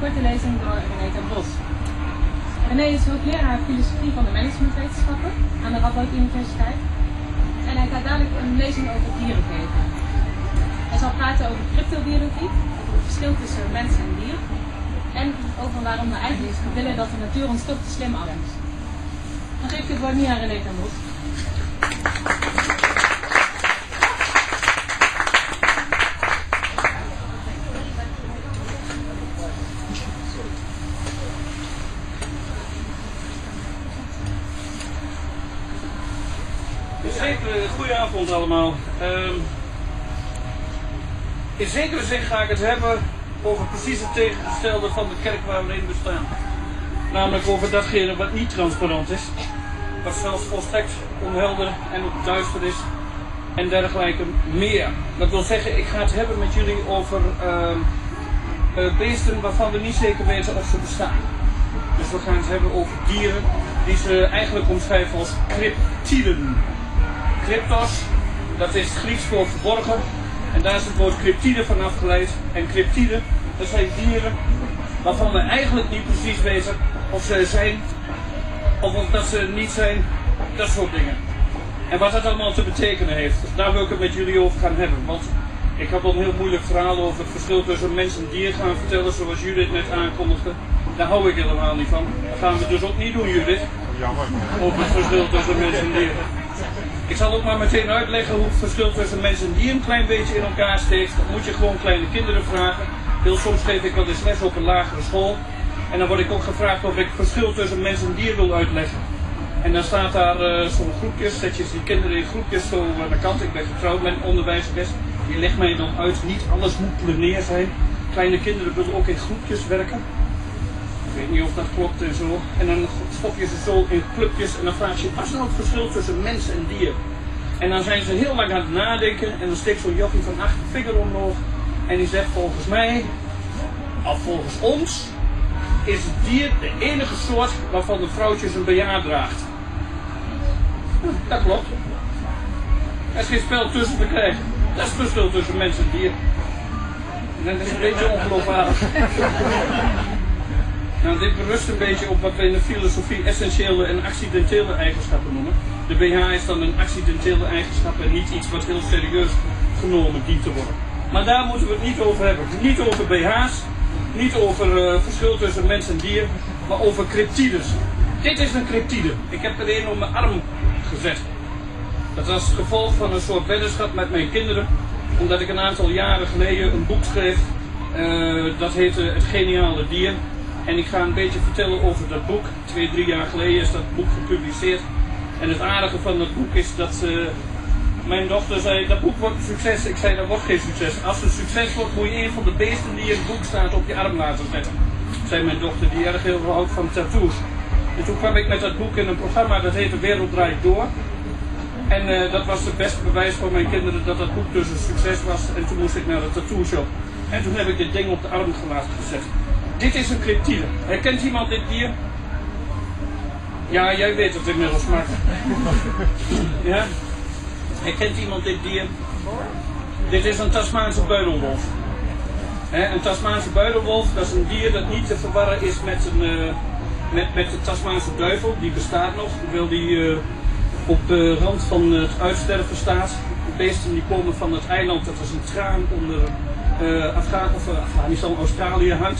korte lezing door René ten Bos. René is hoogleraar filosofie van de managementwetenschappen aan de Radboud Universiteit. En hij gaat dadelijk een lezing over dieren geven. Hij zal praten over cryptobiologie, over het verschil tussen mens en dier. En over waarom we eigenlijk willen dat de natuur ons toch te slim af is. Dan geef ik het woord nu aan René ten Bos. Goedenavond allemaal. In zekere zin ga ik het hebben over precies het tegengestelde van de kerk waar we in bestaan. Namelijk over datgene wat niet transparant is, wat zelfs volstrekt onhelder en ook duister is en dergelijke meer. Dat wil zeggen, ik ga het hebben met jullie over beesten waarvan we niet zeker weten of ze bestaan. Dus we gaan het hebben over dieren die ze eigenlijk omschrijven als cryptiden. Cryptos, dat is Grieks voor verborgen. En daar is het woord cryptide van afgeleid. En cryptide, dat zijn dieren waarvan we eigenlijk niet precies weten of ze zijn, of dat ze niet zijn, dat soort dingen. En wat dat allemaal te betekenen heeft, daar wil ik het met jullie over gaan hebben. Want ik heb al een heel moeilijk verhaal over het verschil tussen mens en dier gaan vertellen, zoals Judith net aankondigde. Daar hou ik helemaal niet van. Dat gaan we dus ook niet doen, Judith. Jammer. Over het verschil tussen mens en dier. Ik zal ook maar meteen uitleggen hoe het verschil tussen mens en dier een klein beetje in elkaar steekt. Dat moet je gewoon kleine kinderen vragen. Heel soms geef ik wel eens les op een lagere school. En dan word ik ook gevraagd of ik het verschil tussen mens en dier wil uitleggen. En dan staat daar zo'n groepjes, zet je die kinderen in groepjes zo aan de kant. Ik ben getrouwd met een onderwijzeres. Die legt mij dan uit, niet alles moet plenair zijn. Kleine kinderen willen ook in groepjes werken. Ik weet niet of dat klopt en zo. En dan stop je ze zo in clubjes en dan vraag je, wat is nou het verschil tussen mens en dier? En dan zijn ze heel lang aan het nadenken en dan steekt zo'n jochie van 8 vinger omhoog. En die zegt volgens mij, of volgens ons, is het dier de enige soort waarvan de vrouwtjes een BH draagt. Dat klopt. Er is geen spel tussen te krijgen. Dat is het verschil tussen mens en dier. En dat is een beetje ongeloofwaardig. Nou, dit berust een beetje op wat we in de filosofie essentiële en accidentele eigenschappen noemen. De BH is dan een accidentele eigenschap en niet iets wat heel serieus genomen dient te worden. Maar daar moeten we het niet over hebben. Niet over BH's, niet over verschil tussen mens en dier, maar over cryptides. Dit is een cryptide. Ik heb er een op mijn arm gezet. Dat was het gevolg van een soort weddenschap met mijn kinderen, omdat ik een aantal jaren geleden een boek schreef. Dat heette Het Geniale Dier. En ik ga een beetje vertellen over dat boek. 2-3 jaar geleden is dat boek gepubliceerd. En het aardige van dat boek is dat mijn dochter zei, dat boek wordt een succes. Ik zei, dat wordt geen succes. Als het een succes wordt, moet je een van de beesten die in het boek staat op je arm laten zetten. Zei mijn dochter, die erg heel veel houdt van tattoos. En toen kwam ik met dat boek in een programma, dat heette Wereld Draait Door. En dat was het beste bewijs voor mijn kinderen dat dat boek dus een succes was. En toen moest ik naar de tattoo shop. En toen heb ik dit ding op de arm gezet. Dit is een cryptide. Herkent iemand dit dier? Ja, jij weet het inmiddels, maar... Ja? Herkent iemand dit dier? Dit is een Tasmaanse buidelwolf. Een Tasmaanse buidelwolf, dat is een dier dat niet te verwarren is met de Tasmaanse duivel. Die bestaat nog, hoewel die op de rand van het uitsterven staat. De beesten die komen van het eiland, dat is een traan onder Afghanistan, Australië hangt.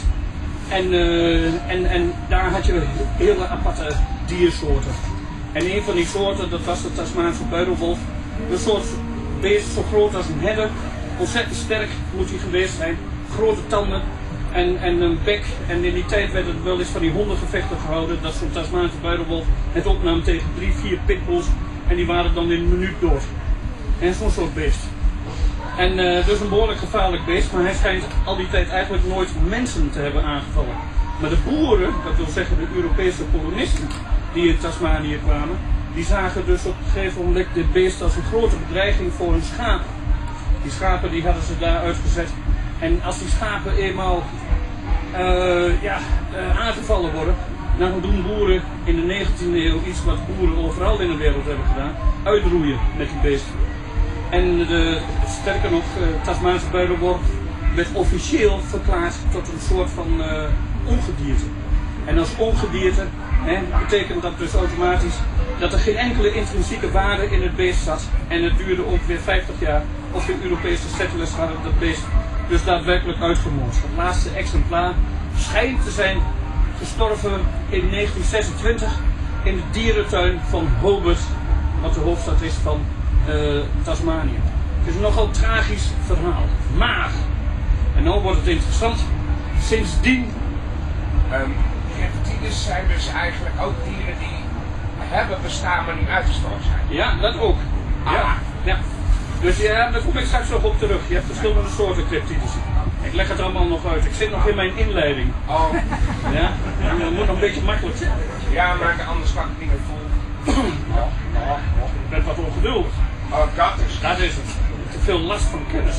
En daar had je hele aparte diersoorten. En een van die soorten, dat was de Tasmaanse buidelwolf. Een soort beest zo groot als een herder. Ontzettend sterk moet hij geweest zijn. Grote tanden en een bek. En in die tijd werden er wel eens van die hondengevechten gehouden. Dat zo'n Tasmaanse buidelwolf het opnam tegen 3-4 pitbulls. En die waren dan in een minuut dood. En zo'n soort beest. En dus een behoorlijk gevaarlijk beest, maar hij schijnt al die tijd eigenlijk nooit mensen te hebben aangevallen. Maar de boeren, dat wil zeggen de Europese kolonisten die in Tasmanië kwamen, die zagen dus op een gegeven moment dit beest als een grote bedreiging voor hun schapen. Die schapen die hadden ze daar uitgezet. En als die schapen eenmaal aangevallen worden, dan doen boeren in de 19e eeuw iets wat boeren overal in de wereld hebben gedaan, uitroeien met die beesten. En sterker nog, Tasmaanse buidelwolf werd officieel verklaard tot een soort van ongedierte. En als ongedierte betekent dat dus automatisch dat er geen enkele intrinsieke waarde in het beest zat. En het duurde ongeveer 50 jaar of de Europese settlers hadden dat beest dus daadwerkelijk uitgemoord. Het laatste exemplaar schijnt te zijn gestorven in 1926 in de dierentuin van Hobart, wat de hoofdstad is van Tasmanië. Het is een nogal tragisch verhaal. Maar, en nu wordt het interessant, sindsdien... reptielen zijn dus eigenlijk ook dieren die hebben bestaan maar niet uitgestorven zijn. Ja, dat ook. Ja. Dus ja, daar kom ik straks nog op terug. Je hebt verschillende soorten cryptides. Ik leg het allemaal nog uit. Ik zit nog in mijn inleiding. Oh. Ja, dat moet nog een beetje makkelijk zijn. Ja, maar anders kan ik niet meer vol. Ik ben wat ongeduldig. Oh, dat is. Dat is het. Te veel last van kennis.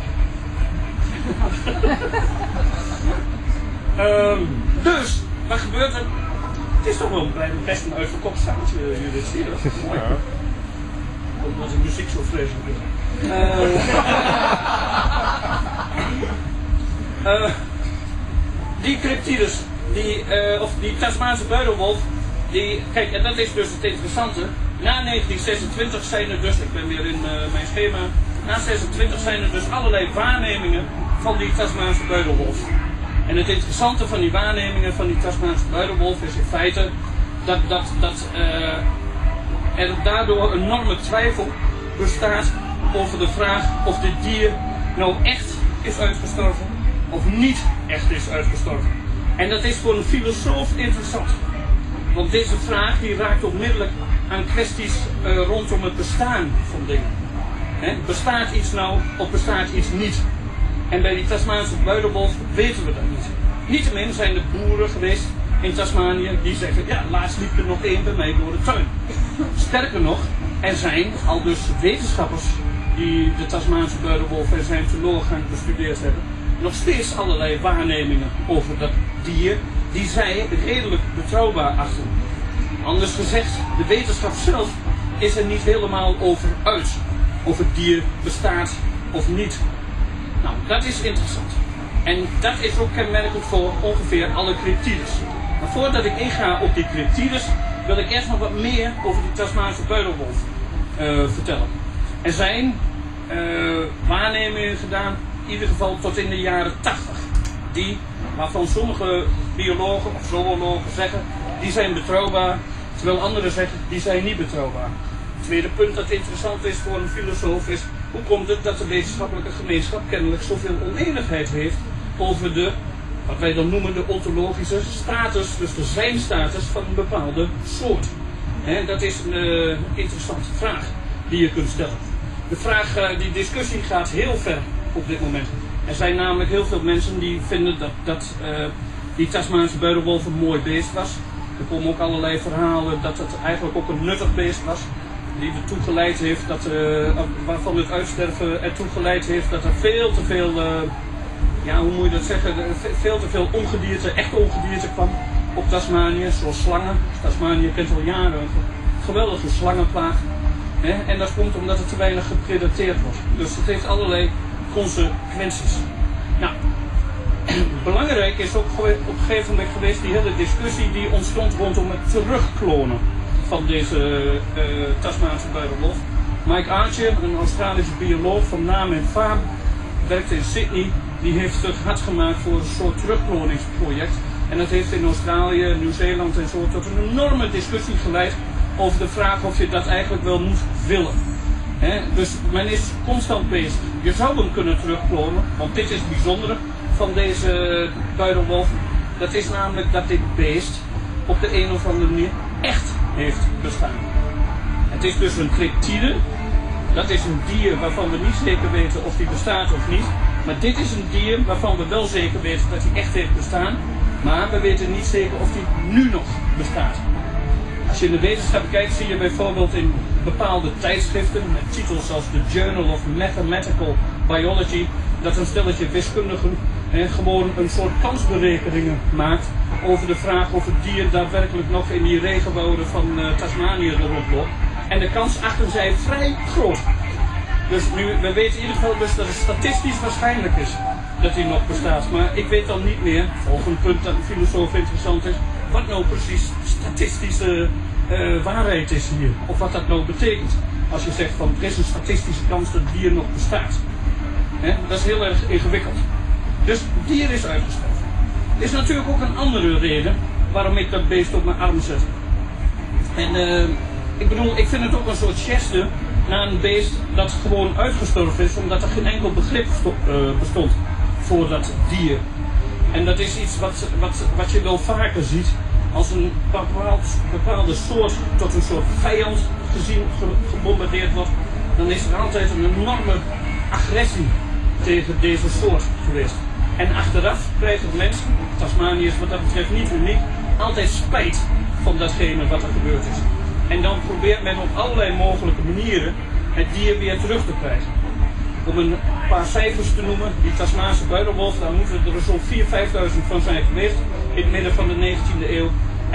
Dus, wat gebeurt er? Het is toch wel best een uitverkocht zaaltje, jullie zien dat. Ja. Omdat de muziek zo vreselijk is. Die cryptides, die Tasmaanse buidelwolf, kijk, en dat is dus het interessante. Na 1926 zijn er dus, ik ben weer in mijn schema, na 26 zijn er dus allerlei waarnemingen van die Tasmaanse buidelwolf. En het interessante van die waarnemingen van die Tasmaanse buidelwolf is in feite dat er daardoor een enorme twijfel bestaat over de vraag of dit dier nou echt is uitgestorven of niet echt is uitgestorven. En dat is voor een filosoof interessant. Want deze vraag die raakt onmiddellijk aan kwesties rondom het bestaan van dingen. Bestaat iets nou of bestaat iets niet? En bij die Tasmaanse buidelwolf weten we dat niet. Niettemin zijn er boeren geweest in Tasmanië die zeggen, ja, laatst liep er nog één bij mij door de tuin. Sterker nog, er zijn al dus wetenschappers die de Tasmaanse buidelwolf en zijn teloorgang bestudeerd hebben, nog steeds allerlei waarnemingen over dat dier die zij redelijk betrouwbaar achten. Anders gezegd, de wetenschap zelf is er niet helemaal over uit of het dier bestaat of niet. Nou, dat is interessant. En dat is ook kenmerkend voor ongeveer alle cryptides. Maar voordat ik inga op die cryptides, wil ik eerst nog wat meer over die Tasmaanse buidelwolf vertellen. Er zijn waarnemingen gedaan, in ieder geval tot in de jaren 80. Waarvan sommige biologen of zoologen zeggen, die zijn betrouwbaar, terwijl anderen zeggen, die zijn niet betrouwbaar. Het tweede punt dat interessant is voor een filosoof is, hoe komt het dat de wetenschappelijke gemeenschap kennelijk zoveel oneenigheid heeft over de, wat wij dan noemen, de ontologische status, dus de zijnstatus van een bepaalde soort. Dat is een interessante vraag die je kunt stellen. Die discussie gaat heel ver op dit moment. Er zijn namelijk heel veel mensen die vinden dat die Tasmaanse buidelwolf een mooi beest was. Er komen ook allerlei verhalen dat het eigenlijk ook een nuttig beest was. Die ertoe geleid heeft waarvan het uitsterven ertoe geleid heeft dat er veel te veel, hoe moet je dat zeggen, veel te veel ongedierte, echt ongedierte kwam op Tasmanië, zoals slangen. Tasmanië kent al jaren een geweldige slangenplaag. En dat komt omdat het te weinig gepredateerd wordt. Dus het heeft allerlei consequenties. Nou, belangrijk is ook op een gegeven moment geweest die hele discussie die ontstond rondom het terugklonen van deze Tasmaanse buidelwolf. Mike Archer, een Australische bioloog van naam en faam, werkt in Sydney, die heeft het hard gemaakt voor een soort terugkloningsproject. En dat heeft in Australië, Nieuw-Zeeland en zo tot een enorme discussie geleid over de vraag of je dat eigenlijk wel moet willen. Dus men is constant bezig. Je zou hem kunnen terugklonen, want dit is het bijzondere van deze buidelwolf. Dat is namelijk dat dit beest op de een of andere manier echt heeft bestaan. Het is dus een cryptide. Dat is een dier waarvan we niet zeker weten of die bestaat of niet. Maar dit is een dier waarvan we wel zeker weten dat hij echt heeft bestaan. Maar we weten niet zeker of die nu nog bestaat. Als je in de wetenschap kijkt, zie je bijvoorbeeld in bepaalde tijdschriften met titels als The Journal of Mathematical Biology dat een stelletje wiskundigen gewoon een soort kansberekeningen maakt over de vraag of het dier daadwerkelijk nog in die regenwouden van Tasmanië rondloopt. En de kans achten zij vrij groot. Dus nu, we weten in ieder geval dus dat het statistisch waarschijnlijk is dat die nog bestaat. Maar ik weet dan niet meer, volgend punt dat een filosoof interessant is, wat nou precies statistische waarheid is hier. Of wat dat nou betekent. Als je zegt van er is een statistische kans dat het dier nog bestaat. Dat is heel erg ingewikkeld. Dus het dier is uitgestorven. Er is natuurlijk ook een andere reden waarom ik dat beest op mijn arm zet. En ik bedoel, ik vind het ook een soort geste naar een beest dat gewoon uitgestorven is, omdat er geen enkel begrip bestond voor dat dier. En dat is iets wat je wel vaker ziet als een bepaalde soort tot een soort vijand gebombardeerd wordt. Dan is er altijd een enorme agressie tegen deze soort geweest. En achteraf krijgen mensen, Tasmanië is wat dat betreft niet uniek, altijd spijt van datgene wat er gebeurd is. En dan probeert men op allerlei mogelijke manieren het dier weer terug te krijgen. Om een paar cijfers te noemen, die Tasmaanse buidelwolf, daar moeten er zo'n 4.000-5.000 van zijn geweest in het midden van de 19e eeuw.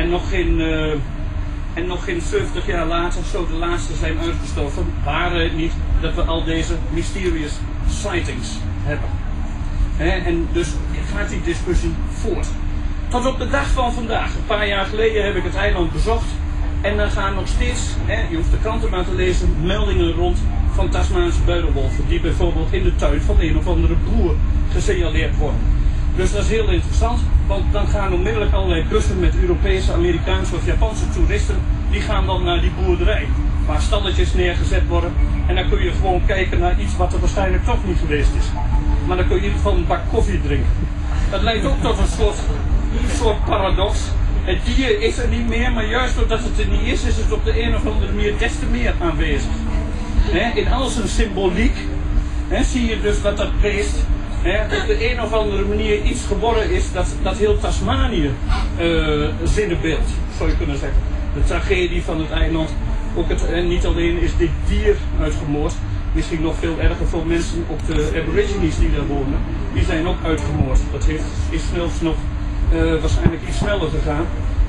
En nog geen 70 jaar later zou de laatste zijn uitgestorven, waren het niet dat we al deze mysterious sightings hebben. En dus gaat die discussie voort. Tot op de dag van vandaag. Een paar jaar geleden heb ik het eiland bezocht. En dan gaan nog steeds, je hoeft de kranten maar te lezen, meldingen rond van Tasmaanse buidelwolven. Die bijvoorbeeld in de tuin van een of andere boer gesignaleerd worden. Dus dat is heel interessant, want dan gaan onmiddellijk allerlei bussen met Europese, Amerikaanse of Japanse toeristen. Die gaan dan naar die boerderij, waar stalletjes neergezet worden. En dan kun je gewoon kijken naar iets wat er waarschijnlijk toch niet geweest is. Maar dan kun je in ieder geval een bak koffie drinken. Dat leidt ook tot een soort paradox. Het dier is er niet meer, maar juist doordat het er niet is het op de een of andere manier des te meer aanwezig. In al zijn symboliek zie je dus dat dat beest op de een of andere manier iets geworden is dat heel Tasmanië zinnebeeld, zou je kunnen zeggen. De tragedie van het eiland. Ook niet alleen is dit dier uitgemoord, misschien nog veel erger voor mensen, ook de aborigines die daar wonen, die zijn ook uitgemoord. Dat is nog waarschijnlijk iets sneller gegaan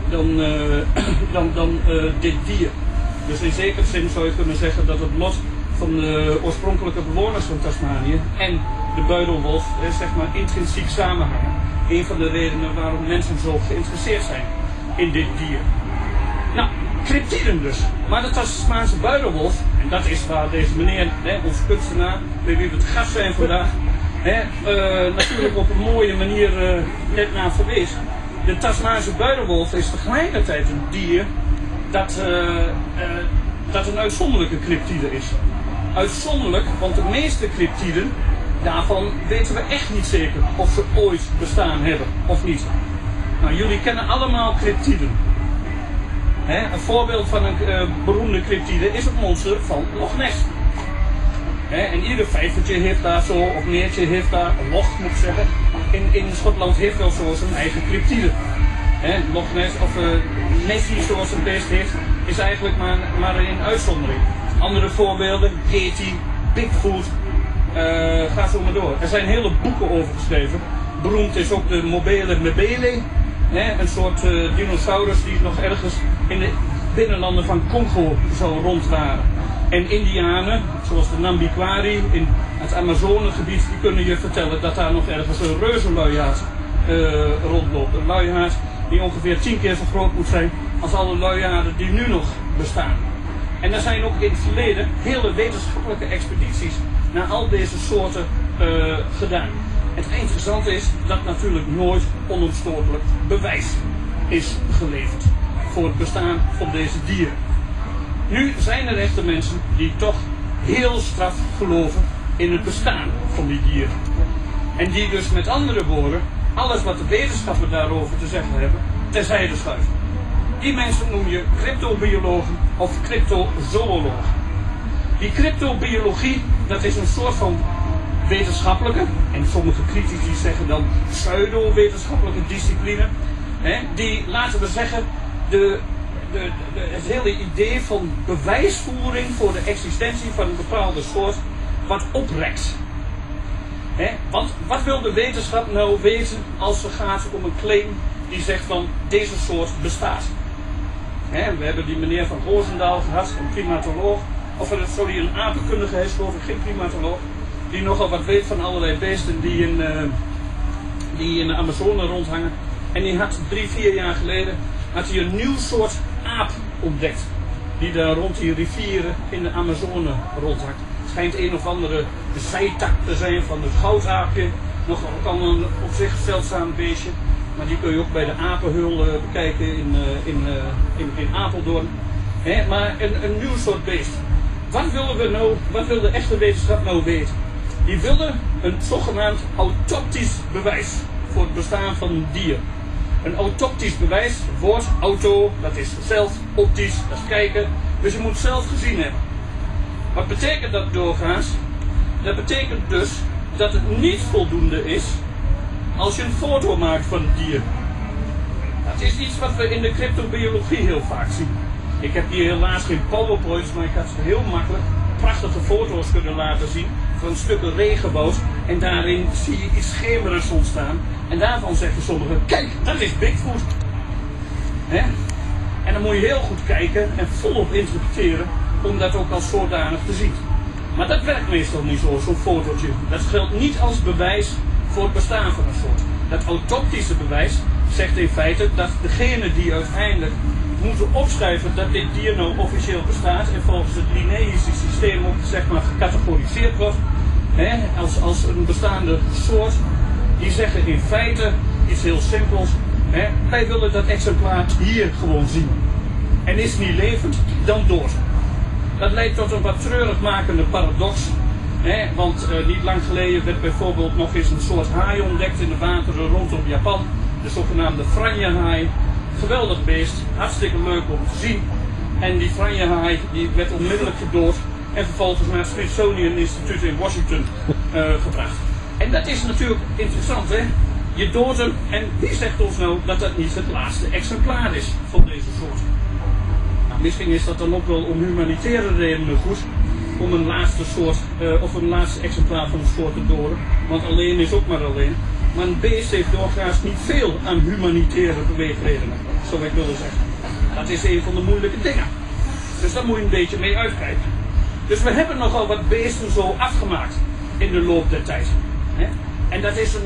dan dit dier. Dus in zekere zin zou je kunnen zeggen dat het lot van de oorspronkelijke bewoners van Tasmanië en de buidelwolf zeg maar intrinsiek samenhangen. Een van de redenen waarom mensen zo geïnteresseerd zijn in dit dier. Nou, cryptiden dus. Maar de Tasmaanse buidelwolf, en dat is waar deze meneer, onze kunstenaar, bij wie we het gast zijn vandaag, natuurlijk op een mooie manier net naar verwees. De Tasmaanse buidelwolf is tegelijkertijd een dier dat een uitzonderlijke cryptide is. Uitzonderlijk, want de meeste cryptiden, daarvan weten we echt niet zeker of ze ooit bestaan hebben of niet. Nou, jullie kennen allemaal cryptiden. Een voorbeeld van een beroemde cryptide is het monster van Loch Ness. En ieder vijvertje heeft daar zo, of meertje heeft daar, loch moet ik zeggen, in Schotland heeft wel zo zijn eigen cryptide. Loch Ness, of Nessie zoals het beest heeft, is eigenlijk maar een uitzondering. Andere voorbeelden, Yeti, Bigfoot, ga zo maar door. Er zijn hele boeken over geschreven. Beroemd is ook de Mobele Mebele, een soort dinosaurus die nog ergens in de binnenlanden van Congo zo rond waren. En Indianen, zoals de Nambikwari in het Amazonegebied, die kunnen je vertellen dat daar nog ergens een reuzenluiaard rondloopt. Een luiaard die ongeveer 10 keer zo groot moet zijn als alle luiaarden die nu nog bestaan. En er zijn ook in het verleden hele wetenschappelijke expedities naar al deze soorten gedaan. Het interessante is dat natuurlijk nooit onomstotelijk bewijs is geleverd voor het bestaan van deze dieren. Nu zijn er echte mensen die toch heel straf geloven in het bestaan van die dieren. En die dus met andere woorden alles wat de wetenschappers daarover te zeggen hebben terzijde schuiven. Die mensen noem je cryptobiologen of cryptozoologen. Die cryptobiologie, dat is een soort van wetenschappelijke, en sommige critici zeggen dan pseudo-wetenschappelijke discipline, die, laten we zeggen, het hele idee van bewijsvoering voor de existentie van een bepaalde soort wat oprekt. Want wat wil de wetenschap nou weten als het gaat om een claim die zegt van deze soort bestaat? We hebben die meneer van Roosendaal gehad, een primatoloog, of sorry, een apenkundige, hij is geloof ik geen primatoloog. die nogal wat weet van allerlei beesten die in de Amazone rondhangen. En die had 3-4 jaar geleden een nieuw soort aap ontdekt. Die daar rond die rivieren in de Amazone rondhangt. Het schijnt een of andere zijtak te zijn van het goudaapje. Nog ook al een op zich zeldzaam beestje. Maar die kun je ook bij de apenhul bekijken in Apeldoorn. Maar een nieuw soort beest. Wat willen we nou, wat wil de echte wetenschap nou weten? Die willen een zogenaamd autoptisch bewijs voor het bestaan van een dier. Een autoptisch bewijs, het woord auto, dat is zelf, optisch, dat is kijken. Dus je moet zelf gezien hebben. Wat betekent dat doorgaans? Dat betekent dus dat het niet voldoende is als je een foto maakt van het dier. Dat is iets wat we in de cryptobiologie heel vaak zien. Ik heb hier helaas geen powerpoints, maar ik had heel makkelijk prachtige foto's kunnen laten zien van stukken regenwoud. En daarin zie je iets schemerigs ontstaan. En daarvan zeggen sommigen, kijk, dat is Bigfoot. En dan moet je heel goed kijken en volop interpreteren om dat ook als zodanig te zien. Maar dat werkt meestal niet zo, zo'n fotootje. Dat geldt niet als bewijs voor het bestaan van een soort. Dat autoptische bewijs zegt in feite dat degene die uiteindelijk moeten opschrijven dat dit dier nou officieel bestaat en volgens het Linnaeusche systeem ook zeg maar gecategoriseerd wordt als een bestaande soort, die zeggen in feite iets heel simpels. Wij willen dat exemplaar hier gewoon zien. En is niet levend, dan dood. Dat leidt tot een wat treurig makende paradox. Want niet lang geleden werd bijvoorbeeld nog eens een soort haai ontdekt in de wateren rondom Japan. De zogenaamde Franja-haai. Geweldig beest, hartstikke leuk om te zien. En die Franja-haai die werd onmiddellijk gedood en vervolgens naar het Smithsonian Instituut in Washington gebracht. En dat is natuurlijk interessant, hè? Je doodt hem en wie zegt ons nou dat dat niet het laatste exemplaar is van deze soort? Nou, misschien is dat dan ook wel om humanitaire redenen goed om een laatste soort of een laatste exemplaar van een soort te doden. Want alleen is ook maar alleen. Maar een beest heeft doorgaans niet veel aan humanitaire beweegredenen, zou ik willen zeggen. Dat is een van de moeilijke dingen. Dus daar moet je een beetje mee uitkijken. Dus we hebben nogal wat beesten zo afgemaakt in de loop der tijd. En dat is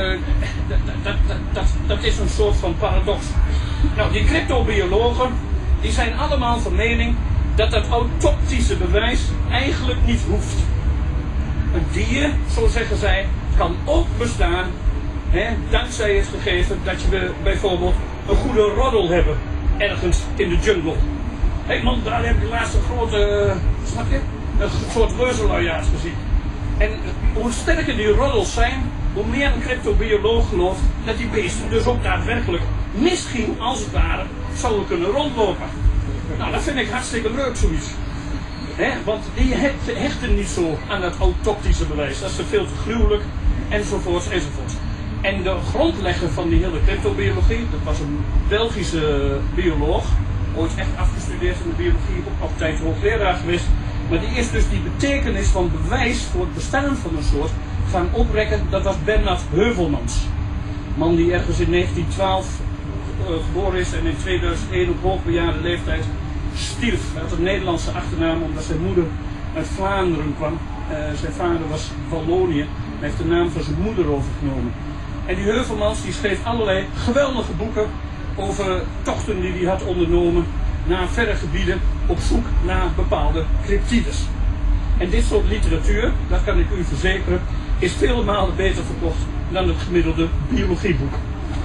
dat is een soort van paradox. Nou, die cryptobiologen, die zijn allemaal van mening dat dat autoptische bewijs eigenlijk niet hoeft. Een dier, zo zeggen zij, kan ook bestaan, dankzij het gegeven dat we bijvoorbeeld een goede roddel hebben, ergens in de jungle. Hé man, daar heb je laatst een grote, snap je, een soort reuzenluiaard gezien. En hoe sterker die roddels zijn, hoe meer een cryptobioloog gelooft dat die beesten dus ook daadwerkelijk, misschien als het ware, zouden kunnen rondlopen. Nou, dat vind ik hartstikke leuk, zoiets. Want die hechten niet zo aan dat autoptische bewijs. Dat is veel te gruwelijk, enzovoorts, enzovoorts. En de grondlegger van die hele cryptobiologie, dat was een Belgische bioloog, ooit echt afgestudeerd in de biologie, ook op tijd hoogleraar geweest. Maar die is dus die betekenis van bewijs voor het bestaan van een soort gaan oprekken. Dat was Bernard Heuvelmans. Een man die ergens in 1912 geboren is en in 2001 op hoogbejaarde leeftijd stierf. Hij had een Nederlandse achternaam omdat zijn moeder uit Vlaanderen kwam. Zijn vader was Wallonië en heeft de naam van zijn moeder overgenomen. En die Heuvelmans die schreef allerlei geweldige boeken over tochten die hij had ondernomen naar verre gebieden op zoek naar bepaalde cryptides. En dit soort literatuur, dat kan ik u verzekeren, is vele malen beter verkocht dan het gemiddelde biologieboek.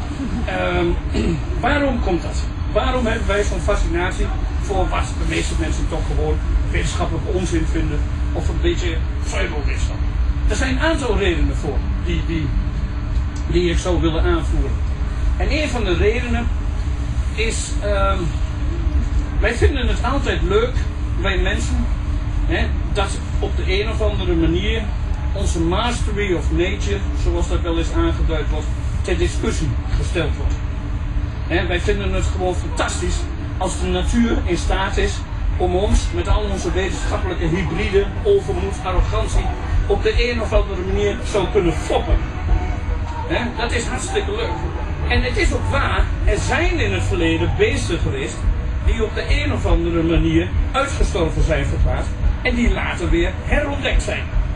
Waarom komt dat? Waarom hebben wij zo'n fascinatie voor wat de meeste mensen toch gewoon wetenschappelijke onzin vinden of een beetje pseudo-wetenschap? Er zijn een aantal redenen voor die ik zou willen aanvoeren. En een van de redenen is, wij vinden het altijd leuk, wij mensen, dat op de een of andere manier onze mastery of nature, zoals dat wel eens aangeduid wordt, ter discussie gesteld wordt. Wij vinden het gewoon fantastisch als de natuur in staat is om ons met al onze wetenschappelijke hybride, overmoed, arrogantie op de een of andere manier zou kunnen foppen. Dat is hartstikke leuk. En het is ook waar, er zijn in het verleden beesten geweest die op de een of andere manier uitgestorven zijn verklaard en die later weer herontdekt zijn.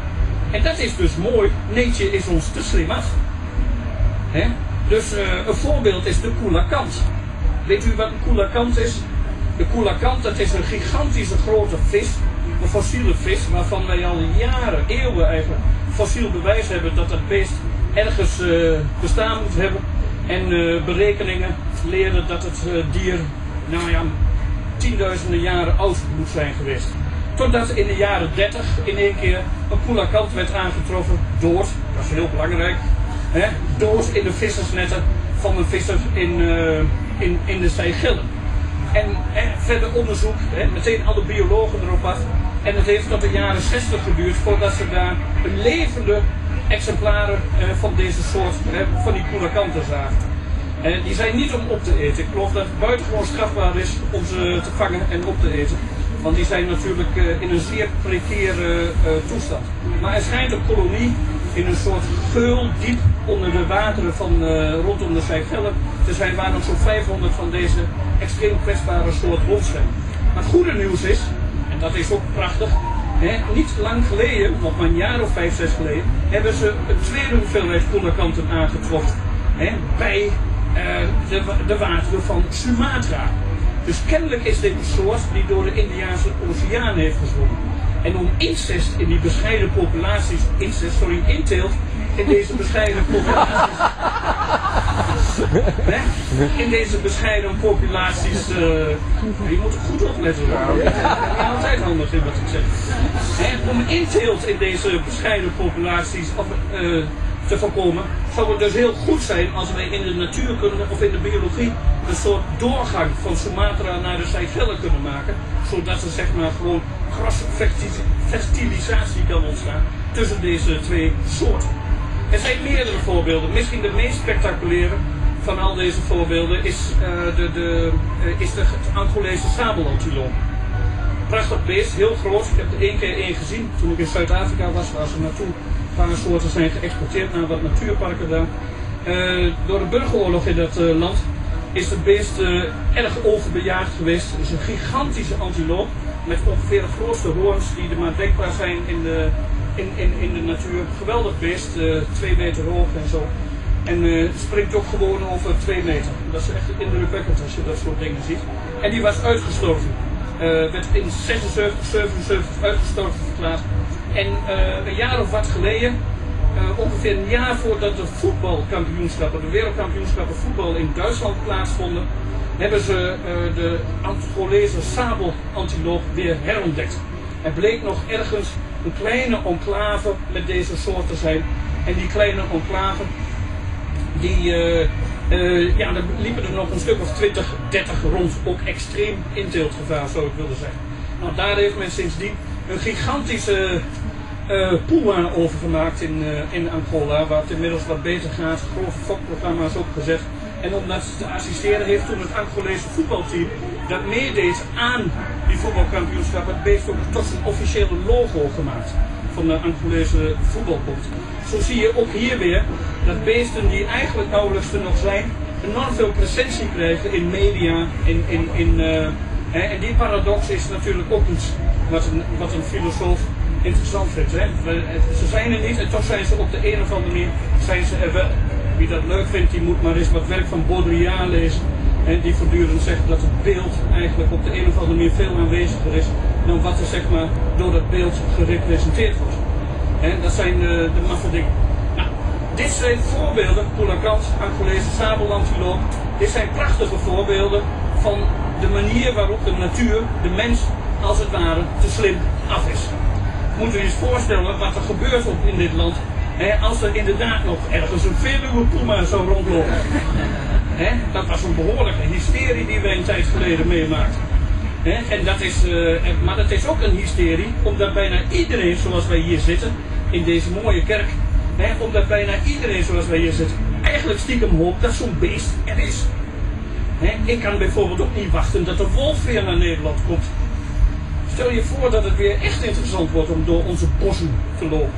En dat is dus mooi. Neetje is ons te slim af. Hè? Dus een voorbeeld is de coelacant. Weet u wat een coelacant is? De coelacant, dat is een gigantische grote vis. Een fossiele vis waarvan wij al jaren, eeuwen eigenlijk fossiel bewijs hebben dat dat beest ergens bestaan moet hebben. En berekeningen leren dat het dier, nou ja, tienduizenden jaren oud moet zijn geweest. Totdat in de jaren 30 in één keer een coelacant werd aangetroffen, dood, dat is heel belangrijk, hè, dood in de vissersnetten van een visser in de Seychellen. En verder onderzoek, meteen alle biologen erop af. En het heeft tot de jaren 60 geduurd voordat ze daar een levende exemplaren van deze soort, van die coelacanten zagen. Die zijn niet om op te eten. Ik geloof dat het buitengewoon strafbaar is om ze te vangen en op te eten. Want die zijn natuurlijk in een zeer precaire toestand. Maar er schijnt een kolonie in een soort geul diep onder de wateren van rondom de Seychellen te zijn waar nog zo'n 500 van deze extreem kwetsbare soort rond zijn. Maar het goede nieuws is, en dat is ook prachtig, niet lang geleden, nog maar een jaar of 5, 6 geleden, hebben ze een tweede hoeveelheid coelacanten aangetroffen bij de wateren van Sumatra. Dus kennelijk is dit een soort die door de Indiase Oceaan heeft gezwommen. En om incest in die bescheiden populaties, inteelt in deze bescheiden populaties, in deze bescheiden populaties, je moet er goed opletten hoor. Ik ben altijd handig in wat ik zeg. Om inteelt in deze bescheiden populaties te voorkomen, zou het dus heel goed zijn als wij in de natuurkunde of in de biologie een soort doorgang van Sumatra naar de Seychellen kunnen maken, zodat er zeg maar gewoon grasfertilisatie kan ontstaan tussen deze twee soorten. Er zijn meerdere voorbeelden. Misschien de meest spectaculaire van al deze voorbeelden is het Angolese sabelantiloop. Prachtig beest, heel groot. Ik heb er 1 keer 1 gezien toen ik in Zuid-Afrika was, waar ze naartoe een paar soorten zijn geëxporteerd naar wat natuurparken daar. Door de burgeroorlog in dat land is het beest erg overbejaagd geweest. Het is een gigantische antiloop met ongeveer de grootste hoorns die er maar denkbaar zijn in de natuur. Geweldig beest, 2 meter hoog en zo. En springt ook gewoon over 2 meter. Dat is echt indrukwekkend als je dat soort dingen ziet. En die was uitgestorven. Werd in 76, 77 uitgestorven verklaard. En een jaar of wat geleden, ongeveer een jaar voordat de voetbalkampioenschappen, de wereldkampioenschappen voetbal in Duitsland plaatsvonden, hebben ze de Angolese sabelantiloop weer herontdekt. Er bleek nog ergens een kleine enclave met deze soort te zijn. En die kleine enclave, daar liepen er nog een stuk of 20, 30 rond. Ook extreem inteeltgevaar zou ik willen zeggen. Nou, daar heeft men sindsdien een gigantische puma over gemaakt in Angola, waar het inmiddels wat beter gaat. Grove fokprogramma's opgezet. En om dat te assisteren heeft toen het Angolese voetbalteam dat meedeed aan die voetbalkampioenschap het beest ook tot een officiële logo gemaakt van de Angolese voetbalbond. Zo zie je ook hier weer dat beesten die eigenlijk nauwelijks er nog zijn, enorm veel presentie krijgen in media. En die paradox is natuurlijk ook iets wat een filosoof interessant vindt. Ze zijn er niet en toch zijn ze op de een of andere manier zijn ze er wel. Wie dat leuk vindt, die moet maar eens wat werk van Baudrillard lezen. En die voortdurend zegt dat het beeld eigenlijk op de een of andere manier veel aanweziger is dan wat er zeg maar door dat beeld gerepresenteerd wordt. Dat zijn de maffe dingen. Nou, dit zijn voorbeelden, coelacant, Angolese sabelantiloop. Dit zijn prachtige voorbeelden van de manier waarop de natuur, de mens, als het ware, te slim af is. Moet u eens voorstellen wat er gebeurt ook in dit land. Als er inderdaad nog ergens een veluwe puma zou rondlopen. Dat was een behoorlijke hysterie die we een tijd geleden meemaakten. Maar dat is ook een hysterie, omdat bijna iedereen zoals wij hier zitten, in deze mooie kerk, omdat bijna iedereen zoals wij hier zitten, eigenlijk stiekem hoopt dat zo'n beest er is. Ik kan bijvoorbeeld ook niet wachten dat de wolf weer naar Nederland komt. Stel je voor dat het weer echt interessant wordt om door onze bossen te lopen.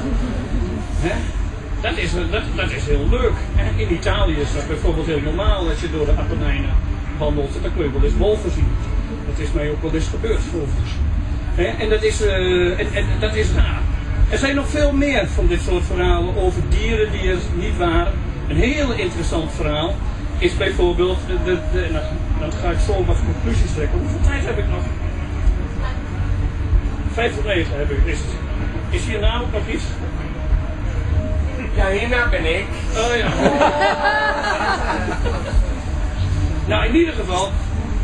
Dat is heel leuk. In Italië is dat bijvoorbeeld heel normaal als je door de Apennijnen wandelt. Dan kun je wel eens wolven zien. Dat is mij ook wel eens gebeurd overigens. En dat is raar. Er zijn nog veel meer van dit soort verhalen over dieren die er niet waren. Een heel interessant verhaal is bijvoorbeeld, dan ga ik zo wat conclusies trekken. Hoeveel tijd heb ik nog? 5 voor 9 heb ik. Is hierna ook nog iets? Ja, hierna ben ik. Oh ja. Nou, in ieder geval,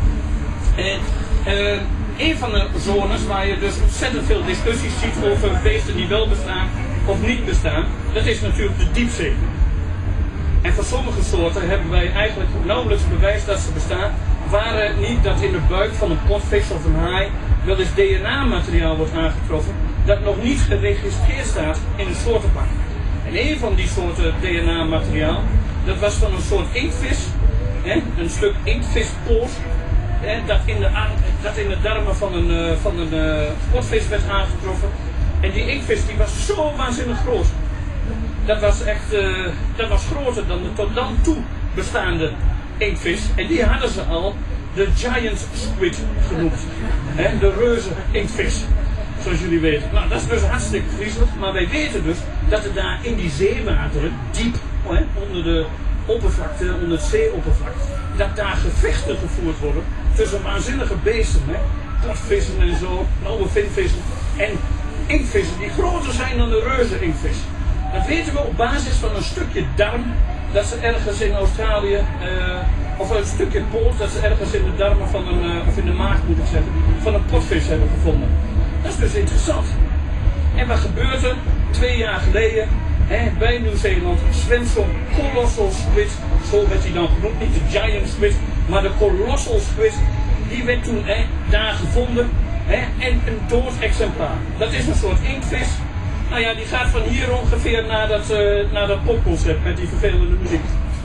een van de zones waar je dus ontzettend veel discussies ziet over beesten die wel bestaan of niet bestaan, dat is natuurlijk de diepzee. En voor sommige soorten hebben wij eigenlijk nauwelijks bewijs dat ze bestaan, waar het niet dat in de buik van een potvis of een haai wel eens DNA-materiaal wordt aangetroffen dat nog niet geregistreerd staat in een soortenpak. En een van die soorten DNA-materiaal, dat was van een soort inktvis, een stuk inktvispoot, dat in de darmen van een potvis werd aangetroffen. En die inktvis die was zo waanzinnig groot. Dat was echt, dat was groter dan de tot dan toe bestaande inktvis. En die hadden ze al de giant squid genoemd. De reuze inktvis, zoals jullie weten. Nou, dat is dus hartstikke griezelig. Maar wij weten dus dat er daar in die zeewateren, diep onder de oppervlakte, onder het zeeoppervlak, dat daar gevechten gevoerd worden tussen waanzinnige beesten. Potvissen en zo, blauwe vinvissen. En inktvissen die groter zijn dan de reuze inktvis. Dat weten we op basis van een stukje darm dat ze ergens in Australië, of een stukje poot dat ze ergens in de darmen van of in de maag moet ik zeggen, van een potvis hebben gevonden. Dat is dus interessant. En wat gebeurt er? 2 jaar geleden, bij Nieuw-Zeeland zwemt zo'n colossal squid, zo werd hij dan genoemd, niet de giant squid, maar de colossal squid, die werd toen daar gevonden, en een dood exemplaar. Dat is een soort inktvis. Nou ja, die gaat van hier ongeveer naar dat popconcert met die vervelende muziek.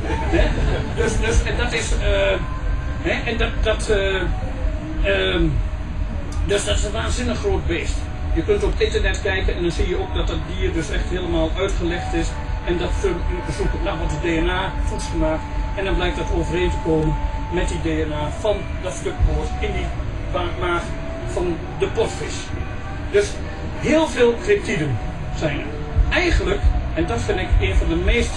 En dat is, dus dat is een waanzinnig groot beest. Je kunt op internet kijken en dan zie je ook dat dat dier dus echt helemaal uitgelegd is. En dat zoeken, nou wordt de DNA-toets gemaakt. En dan blijkt dat overeen te komen met die DNA van dat stuk poot in die maag van de potvis. Dus heel veel cryptiden zijn er. Eigenlijk, en dat vind ik een van de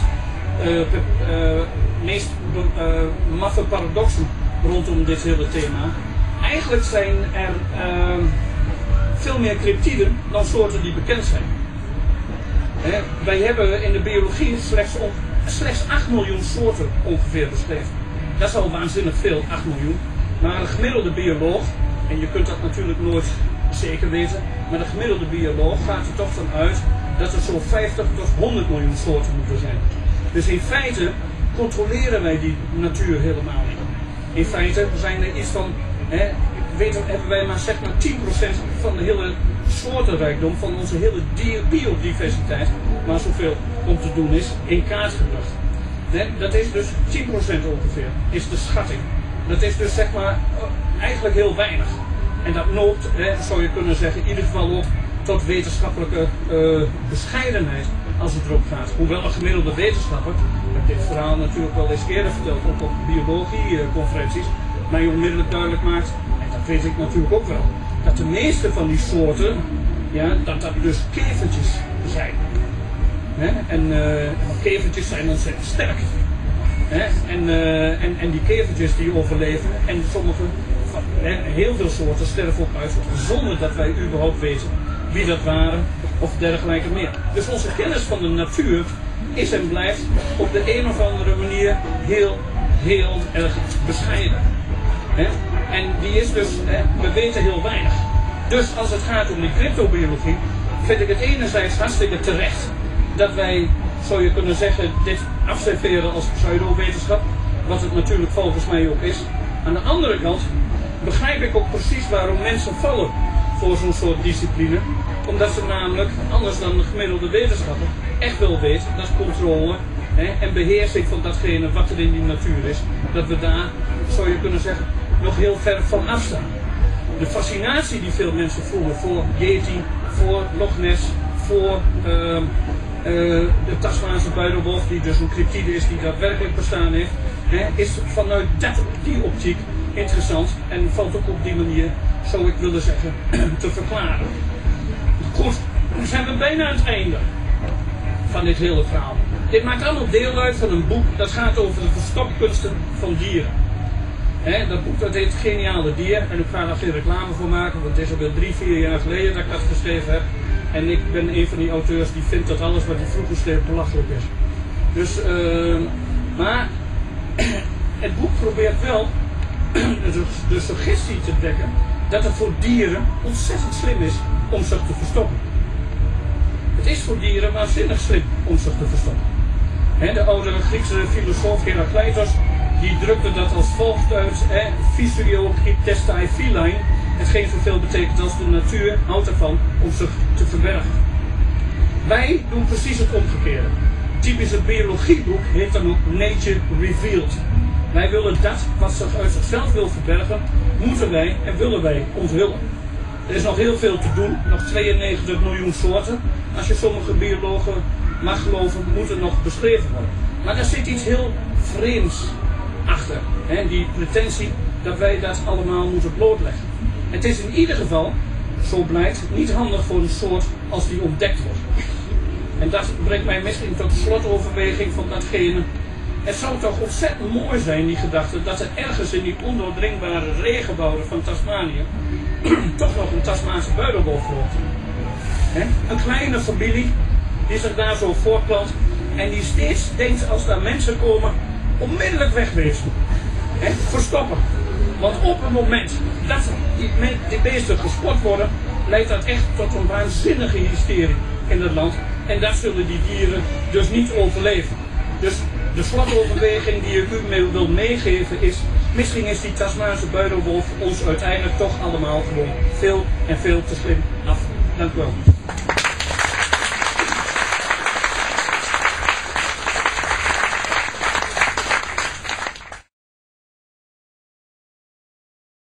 meest maffe paradoxen rondom dit hele thema. Eigenlijk zijn er veel meer cryptiden dan soorten die bekend zijn. Wij hebben in de biologie slechts 8 miljoen soorten ongeveer beschreven. Dat is al waanzinnig veel, 8 miljoen. Maar een gemiddelde bioloog, en je kunt dat natuurlijk nooit zeker weten, maar de gemiddelde bioloog gaat er toch van uit dat er zo'n 50 tot 100 miljoen soorten moeten zijn. Dus in feite controleren wij die natuur helemaal niet. In feite zijn er iets van, hebben wij maar zeg maar 10% van de hele soortenrijkdom, van onze hele biodiversiteit, waar zoveel om te doen is, in kaart gebracht. Dat is dus 10% ongeveer, is de schatting. Dat is dus zeg maar eigenlijk heel weinig. En dat noopt, zou je kunnen zeggen, in ieder geval op tot wetenschappelijke bescheidenheid als het erop gaat. Hoewel een gemiddelde wetenschapper, ik heb dit verhaal natuurlijk wel eens eerder verteld, ook op biologieconferenties, mij onmiddellijk duidelijk maakt, en dat weet ik natuurlijk ook wel, dat de meeste van die soorten, dat dus kevertjes zijn. En kevertjes zijn ontzettend sterk. En die kevertjes die overleven, en sommige, heel veel soorten sterven ook uit zonder dat wij überhaupt weten wie dat waren of dergelijke meer. Dus onze kennis van de natuur is en blijft op de een of andere manier heel erg bescheiden. En die is dus, we weten heel weinig. Dus als het gaat om die cryptobiologie, vind ik het enerzijds hartstikke terecht dat wij, zou je kunnen zeggen, dit afserveren als pseudo-wetenschap, wat het natuurlijk volgens mij ook is. Aan de andere kant begrijp ik ook precies waarom mensen vallen voor zo'n soort discipline, omdat ze namelijk, anders dan de gemiddelde wetenschapper, echt wel weten dat controle en beheersing van datgene wat er in die natuur is, dat we daar, zou je kunnen zeggen, nog heel ver van afstaan. De fascinatie die veel mensen voelen voor Yeti, voor Loch Ness, voor de Tasmaanse buidelwolf, die dus een cryptide is die daadwerkelijk bestaan heeft, is vanuit die optiek interessant en valt ook op die manier, zou ik willen zeggen, te verklaren. Goed, Dan zijn we bijna aan het einde van dit hele verhaal. Dit maakt allemaal deel uit van een boek dat gaat over de verstopkunsten van dieren. Dat boek dat heet Geniale Dier. En ik ga daar geen reclame voor maken, want het is alweer 3-4 jaar geleden dat ik dat geschreven heb. En ik ben een van die auteurs die vindt dat alles wat hij vroeger schreef belachelijk is. Dus, maar het boek probeert wel de suggestie te dekken dat het voor dieren ontzettend slim is om zich te verstoppen. Het is voor dieren waanzinnig slim om zich te verstoppen. De oude Griekse filosoof Herakleitos die drukte dat als volgt uit: Physio testai filein, hetgeen zoveel betekent als de natuur houdt ervan om zich te verbergen. Wij doen precies het omgekeerde. Het typische biologieboek heet dan ook Nature Revealed. Wij willen dat wat zich uit zichzelf wil verbergen, moeten wij en willen wij onthullen. Er is nog heel veel te doen, nog 92 miljoen soorten. Als je sommige biologen mag geloven, moet er nog beschreven worden. Maar daar zit iets heel vreemds achter. Die pretentie dat wij dat allemaal moeten blootleggen. Het is in ieder geval, zo blijkt, niet handig voor een soort als die ontdekt wordt. En dat brengt mij misschien tot de slotoverweging van datgene. Het zou toch ontzettend mooi zijn, die gedachte, dat er ergens in die ondoordringbare regenwouden van Tasmanië toch nog een Tasmaanse buidelwolf woont. Een kleine familie die zich daar zo voortplant en die steeds denkt als daar mensen komen, onmiddellijk wegwezen. Verstoppen. Want op het moment dat die beesten gespot worden, leidt dat echt tot een waanzinnige hysterie in het land. En dat zullen die dieren dus niet overleven. Dus de slotoverweging die ik u wil meegeven is, misschien is die Tasmaanse buidelwolf ons uiteindelijk toch allemaal gewoon veel en veel te slim af. Dank u wel.